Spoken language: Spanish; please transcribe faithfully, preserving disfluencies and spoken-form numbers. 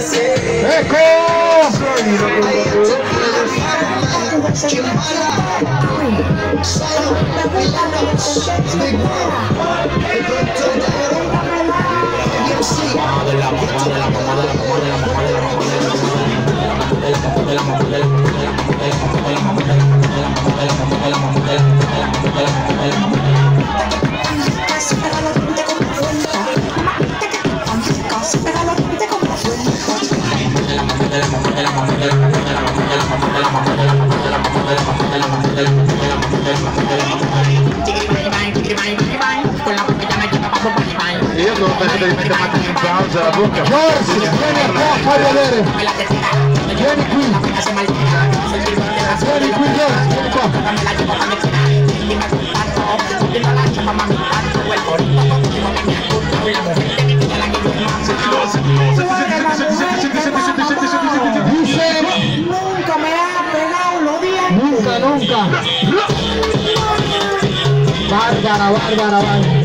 ¡Eco! Io sono penso che mette Matti in pausa la bocca. Forse, vieni qua, fai vedere. Vieni qui. Vieni qui, Giorgio, vieni qua. Dice, Nunca me ha pegado los días. nunca, nunca. Bárbara, bárbara, bárbara.